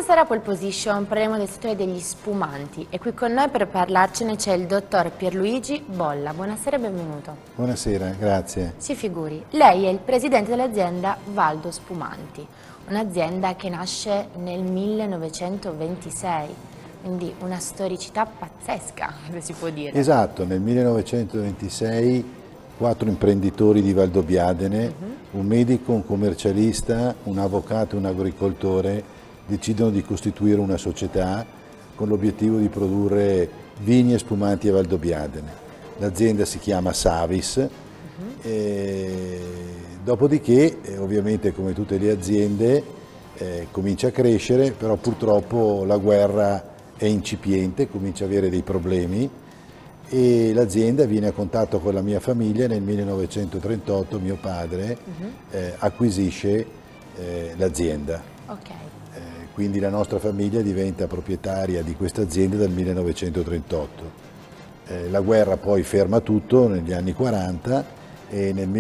sera a Pole Position parleremo del settore degli spumanti e qui con noi per parlarcene c'è il dottor Pierluigi Bolla. Buonasera e benvenuto. Buonasera, grazie. Si figuri, lei è il presidente dell'azienda Valdo Spumanti, un'azienda che nasce nel 1926, quindi una storicità pazzesca, se si può dire. Esatto, nel 1926 4 imprenditori di Valdobbiadene, un medico, un commercialista, un avvocato e un agricoltore decidono di costituire una società con l'obiettivo di produrre vini e spumanti a Valdobbiadene. L'azienda si chiama Savis, e dopodiché ovviamente come tutte le aziende comincia a crescere, però purtroppo la guerra è incipiente, comincia ad avere dei problemi e l'azienda viene a contatto con la mia famiglia. Nel 1938 mio padre acquisisce l'azienda. Okay. Quindi la nostra famiglia diventa proprietaria di questa azienda dal 1938. La guerra poi ferma tutto negli anni 40 e nel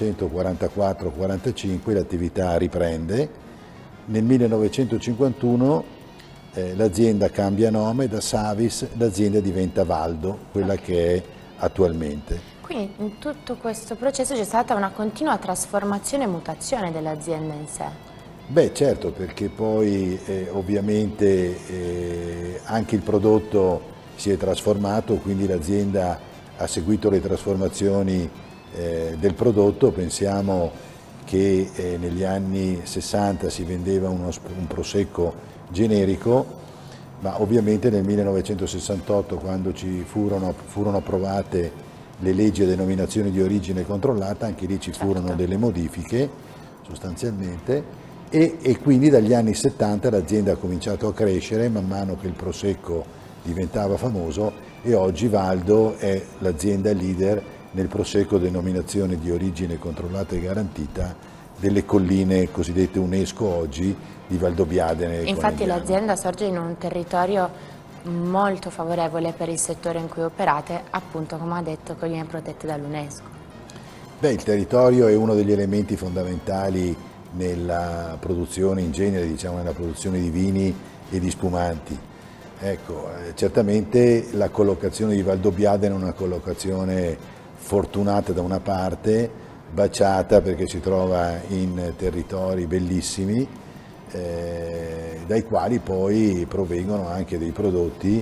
1944-45 l'attività riprende. Nel 1951 l'azienda cambia nome, da Savis l'azienda diventa Valdo, quella che è attualmente. Quindi in tutto questo processo c'è stata una continua trasformazione e mutazione dell'azienda in sé. Beh certo, perché poi ovviamente anche il prodotto si è trasformato, quindi l'azienda ha seguito le trasformazioni del prodotto. Pensiamo che negli anni 60 si vendeva un prosecco generico, ma ovviamente nel 1968, quando ci furono approvate le leggi a denominazione di origine controllata, anche lì ci furono delle modifiche sostanzialmente. E quindi dagli anni 70 l'azienda ha cominciato a crescere man mano che il prosecco diventava famoso e oggi Valdo è l'azienda leader nel prosecco denominazione di origine controllata e garantita delle colline cosiddette UNESCO oggi di Valdobbiadene. Infatti l'azienda sorge in un territorio molto favorevole per il settore in cui operate, appunto come ha detto, colline protette dall'UNESCO. Beh, il territorio è uno degli elementi fondamentali nella produzione in genere, diciamo nella produzione di vini e di spumanti. Ecco, certamente la collocazione di Valdobbiadene è una collocazione fortunata da una parte, baciata perché si trova in territori bellissimi, dai quali poi provengono anche dei prodotti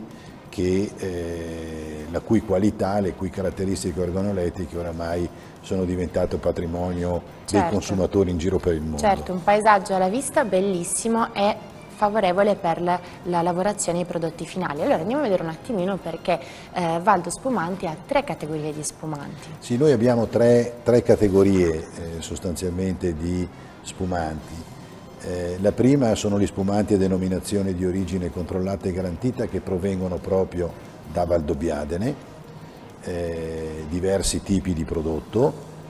la cui qualità, le cui caratteristiche organolettiche oramai sono diventate patrimonio dei consumatori in giro per il mondo. Certo, un paesaggio alla vista bellissimo e favorevole per la lavorazione dei prodotti finali. Allora andiamo a vedere un attimino perché Valdo Spumanti ha 3 categorie di spumanti. Sì, noi abbiamo tre categorie sostanzialmente di spumanti. La prima sono gli spumanti a denominazione di origine controllata e garantita che provengono proprio da Valdobbiadene, diversi tipi di prodotto.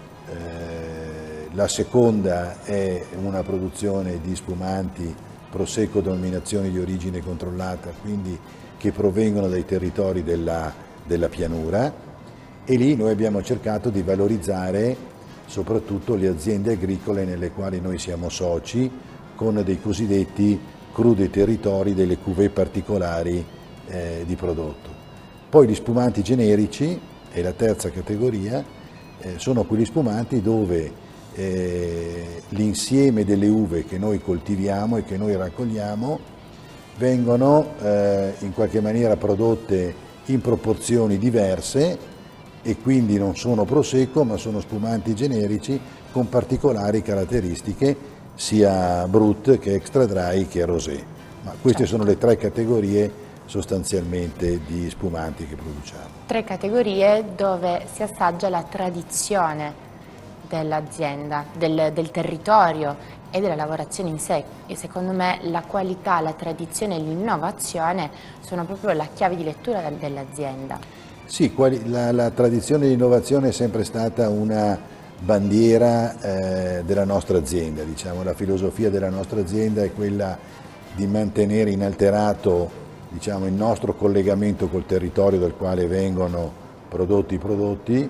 La seconda è una produzione di spumanti prosecco denominazione di origine controllata, quindi che provengono dai territori della pianura, e lì noi abbiamo cercato di valorizzare soprattutto le aziende agricole nelle quali noi siamo soci, con dei cosiddetti crudi territori, delle cuvée particolari di prodotto. Poi gli spumanti generici, è la terza categoria, sono quegli spumanti dove l'insieme delle uve che noi coltiviamo e che noi raccogliamo vengono in qualche maniera prodotte in proporzioni diverse e quindi non sono prosecco ma sono spumanti generici con particolari caratteristiche sia brut che extra dry che rosé. Ma queste sono le 3 categorie sostanzialmente di spumanti che produciamo. 3 categorie dove si assaggia la tradizione dell'azienda, del territorio e della lavorazione in sé. E secondo me la qualità, la tradizione e l'innovazione sono proprio la chiave di lettura dell'azienda. Sì, la tradizione e l'innovazione è sempre stata una bandiera della nostra azienda, diciamo. La filosofia della nostra azienda è quella di mantenere inalterato, diciamo, il nostro collegamento col territorio dal quale vengono prodotti i prodotti,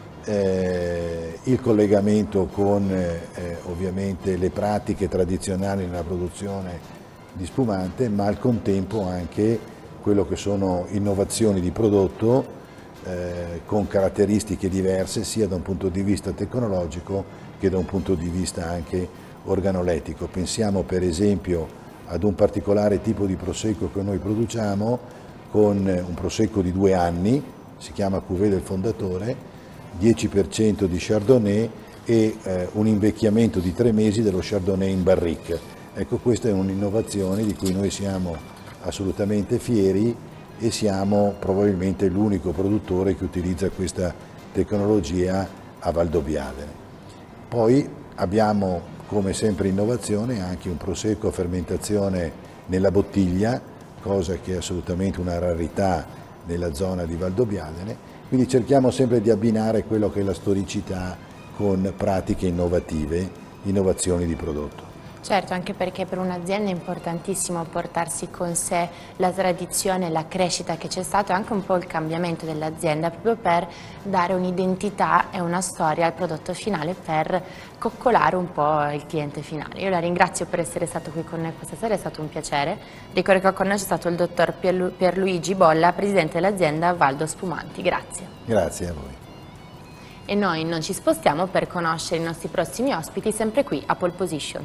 il collegamento con ovviamente le pratiche tradizionali nella produzione di spumante, ma al contempo anche quello che sono innovazioni di prodotto con caratteristiche diverse sia da un punto di vista tecnologico che da un punto di vista anche organolettico. Pensiamo per esempio ad un particolare tipo di prosecco che noi produciamo, con un prosecco di 2 anni, si chiama Cuvée del Fondatore, 10% di Chardonnay e un invecchiamento di 3 mesi dello Chardonnay in barrique. Ecco, questa è un'innovazione di cui noi siamo assolutamente fieri e siamo probabilmente l'unico produttore che utilizza questa tecnologia a Valdobbiadene. Poi abbiamo, come sempre innovazione, anche un prosecco a fermentazione nella bottiglia, cosa che è assolutamente una rarità nella zona di Valdobbiadene, quindi cerchiamo sempre di abbinare quello che è la storicità con pratiche innovative, innovazioni di prodotto. Certo, anche perché per un'azienda è importantissimo portarsi con sé la tradizione, la crescita che c'è stato e anche un po' il cambiamento dell'azienda, proprio per dare un'identità e una storia al prodotto finale, per coccolare un po' il cliente finale. Io la ringrazio per essere stato qui con noi questa sera, è stato un piacere. Ricordo che con noi c'è stato il dottor Pierluigi Bolla, presidente dell'azienda Valdo Spumanti. Grazie. Grazie a voi. E noi non ci spostiamo per conoscere i nostri prossimi ospiti, sempre qui a Pole Position.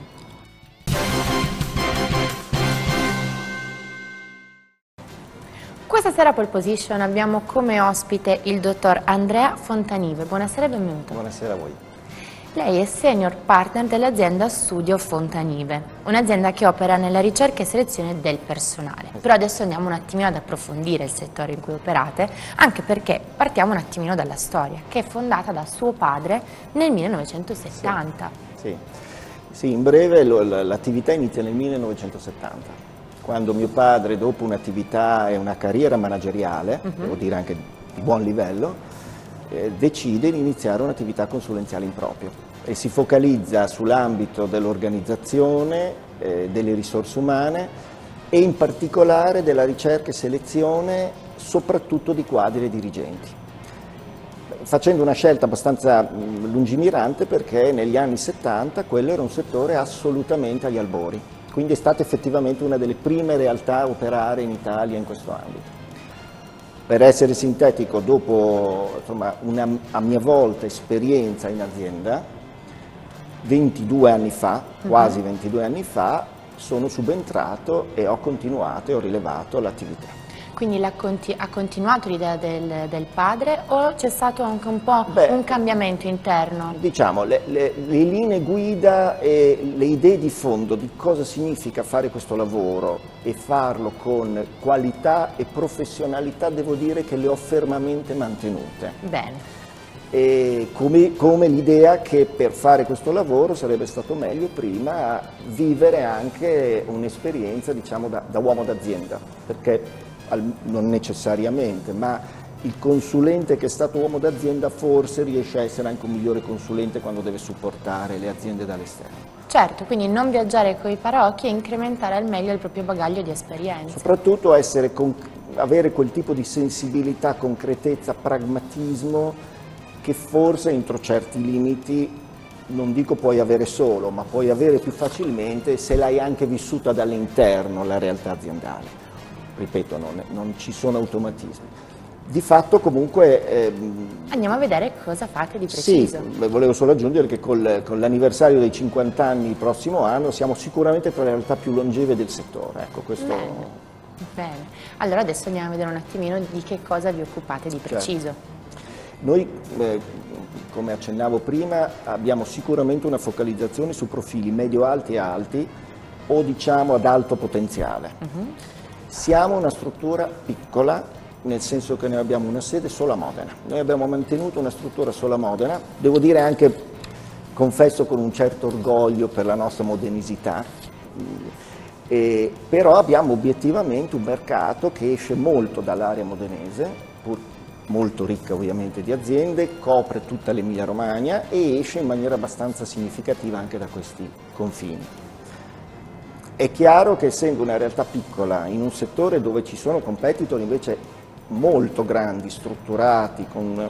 Questa sera a Pole Position abbiamo come ospite il dottor Andrea Fontanive. Buonasera e benvenuto. Buonasera a voi. Lei è senior partner dell'azienda Studio Fontanive, un'azienda che opera nella ricerca e selezione del personale. Però adesso andiamo un attimino ad approfondire il settore in cui operate, anche perché partiamo un attimino dalla storia, che è fondata da suo padre nel 1970. Sì, in breve l'attività inizia nel 1970. Quando mio padre, dopo un'attività e una carriera manageriale, devo dire anche di buon livello, decide di iniziare un'attività consulenziale in proprio e si focalizza sull'ambito dell'organizzazione, delle risorse umane e in particolare della ricerca e selezione soprattutto di quadri e dirigenti. Facendo una scelta abbastanza lungimirante, perché negli anni 70 quello era un settore assolutamente agli albori. Quindi è stata effettivamente una delle prime realtà a operare in Italia in questo ambito. Per essere sintetico, dopo insomma, una a mia volta esperienza in azienda, 22 anni fa, quasi 22 anni fa, sono subentrato e ho continuato e ho rilevato l'attività. Quindi ha continuato l'idea del padre o c'è stato anche un po' un cambiamento interno? Diciamo, le linee guida e le idee di fondo di cosa significa fare questo lavoro e farlo con qualità e professionalità, devo dire che le ho fermamente mantenute. Bene. E come l'idea che per fare questo lavoro sarebbe stato meglio prima vivere anche un'esperienza, diciamo, da uomo d'azienda, perché non necessariamente, ma il consulente che è stato uomo d'azienda forse riesce a essere anche un migliore consulente quando deve supportare le aziende dall'esterno. Certo, quindi non viaggiare coi paraocchi e incrementare al meglio il proprio bagaglio di esperienza. Soprattutto avere quel tipo di sensibilità, concretezza, pragmatismo che forse entro certi limiti, non dico puoi avere solo, ma puoi avere più facilmente se l'hai anche vissuta dall'interno la realtà aziendale. Ripeto, non ci sono automatismi. Di fatto comunque... Andiamo a vedere cosa fate di preciso. Sì, volevo solo aggiungere che con l'anniversario dei 50 anni il prossimo anno siamo sicuramente tra le realtà più longeve del settore. Ecco, questo... Bene. Allora adesso andiamo a vedere un attimino di che cosa vi occupate di preciso. Certo. Noi, come accennavo prima, abbiamo sicuramente una focalizzazione su profili medio-alti e alti o diciamo ad alto potenziale. Siamo una struttura piccola, nel senso che noi abbiamo una sede solo a Modena. Noi abbiamo mantenuto una struttura solo a Modena, devo dire anche, confesso, con un certo orgoglio per la nostra modenisità, però abbiamo obiettivamente un mercato che esce molto dall'area modenese, pur molto ricca ovviamente di aziende, copre tutta l'Emilia Romagna e esce in maniera abbastanza significativa anche da questi confini. È chiaro che essendo una realtà piccola in un settore dove ci sono competitor invece molto grandi, strutturati, con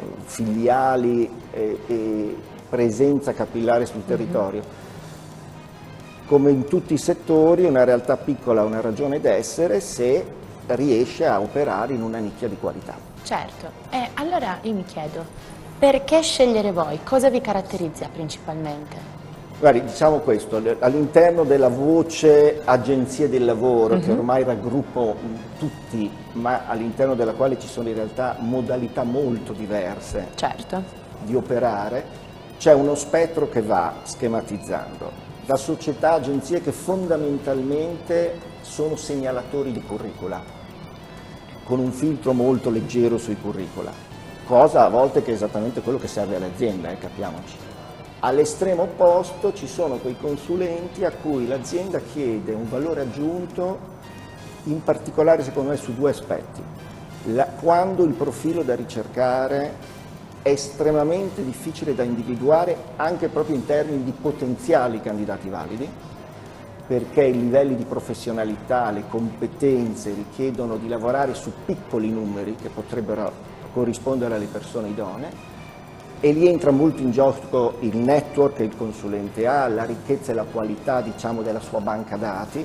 filiali e presenza capillare sul territorio, come in tutti i settori, una realtà piccola ha una ragione d'essere se riesce a operare in una nicchia di qualità. Certo, e allora io mi chiedo, perché scegliere voi? Cosa vi caratterizza principalmente? Guardi, diciamo questo, all'interno della voce agenzie del lavoro, che ormai raggruppo tutti, ma all'interno della quale ci sono in realtà modalità molto diverse di operare, c'è uno spettro che va schematizzando. Da società, agenzie che fondamentalmente sono segnalatori di curricula, con un filtro molto leggero sui curricula, cosa a volte che è esattamente quello che serve all'azienda, capiamoci. All'estremo opposto ci sono quei consulenti a cui l'azienda chiede un valore aggiunto, in particolare secondo me su due aspetti. Quando il profilo da ricercare è estremamente difficile da individuare anche proprio in termini di potenziali candidati validi, perché i livelli di professionalità, le competenze richiedono di lavorare su piccoli numeri che potrebbero corrispondere alle persone idonee, e lì entra molto in gioco il network che il consulente ha, la ricchezza e la qualità, diciamo, della sua banca dati,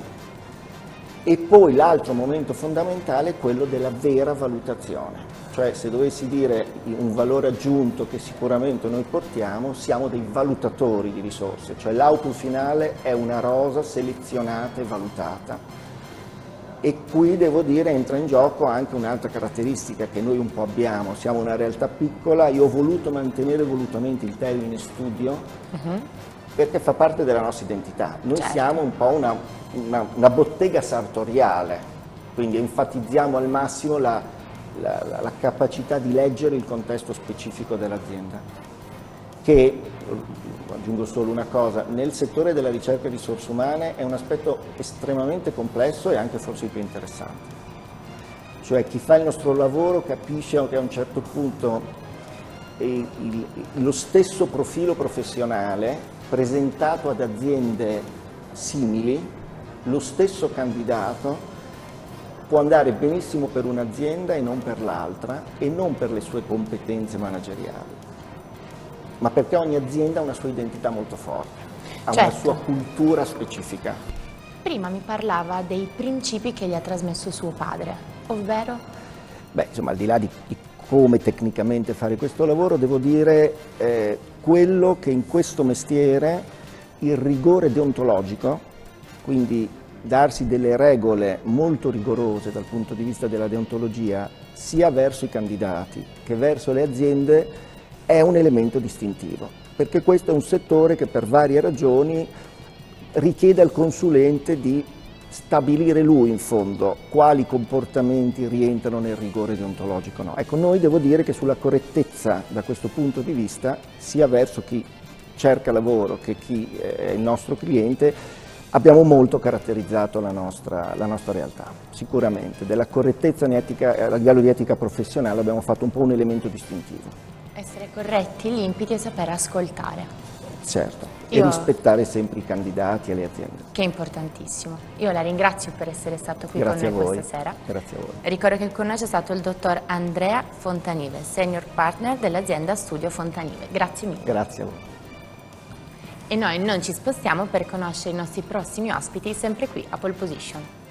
e poi l'altro momento fondamentale è quello della vera valutazione, cioè se dovessi dire un valore aggiunto che sicuramente noi portiamo, siamo dei valutatori di risorse, cioè l'output finale è una rosa selezionata e valutata. E qui devo dire entra in gioco anche un'altra caratteristica che noi un po' abbiamo, siamo una realtà piccola, io ho voluto mantenere volutamente il termine studio perché fa parte della nostra identità, noi siamo un po' una bottega sartoriale, quindi enfatizziamo al massimo la capacità di leggere il contesto specifico dell'azienda, che, aggiungo solo una cosa, nel settore della ricerca di risorse umane è un aspetto estremamente complesso e anche forse il più interessante. Cioè chi fa il nostro lavoro capisce che a un certo punto lo stesso profilo professionale presentato ad aziende simili, lo stesso candidato può andare benissimo per un'azienda e non per l'altra, e non per le sue competenze manageriali, ma perché ogni azienda ha una sua identità molto forte, ha una sua cultura specifica. Prima mi parlava dei principi che gli ha trasmesso suo padre, ovvero? Beh, insomma, al di là di come tecnicamente fare questo lavoro, devo dire quello che in questo mestiere il rigore deontologico, quindi darsi delle regole molto rigorose dal punto di vista della deontologia, sia verso i candidati che verso le aziende, è un elemento distintivo, perché questo è un settore che per varie ragioni richiede al consulente di stabilire lui in fondo quali comportamenti rientrano nel rigore deontologico. No. Ecco, noi devo dire che sulla correttezza da questo punto di vista, sia verso chi cerca lavoro che chi è il nostro cliente, abbiamo molto caratterizzato la nostra realtà, sicuramente. Della correttezza a livello di etica professionale abbiamo fatto un po' un elemento distintivo. Essere corretti, limpidi e sapere ascoltare. Certo, e rispettare sempre i candidati e le aziende. Che è importantissimo. Io la ringrazio per essere stato qui con noi questa sera. Grazie a voi. Ricordo che con noi c'è stato il dottor Andrea Fontanive, Senior Partner dell'azienda Studio Fontanive. Grazie mille. Grazie a voi. E noi non ci spostiamo per conoscere i nostri prossimi ospiti sempre qui a Pole Position.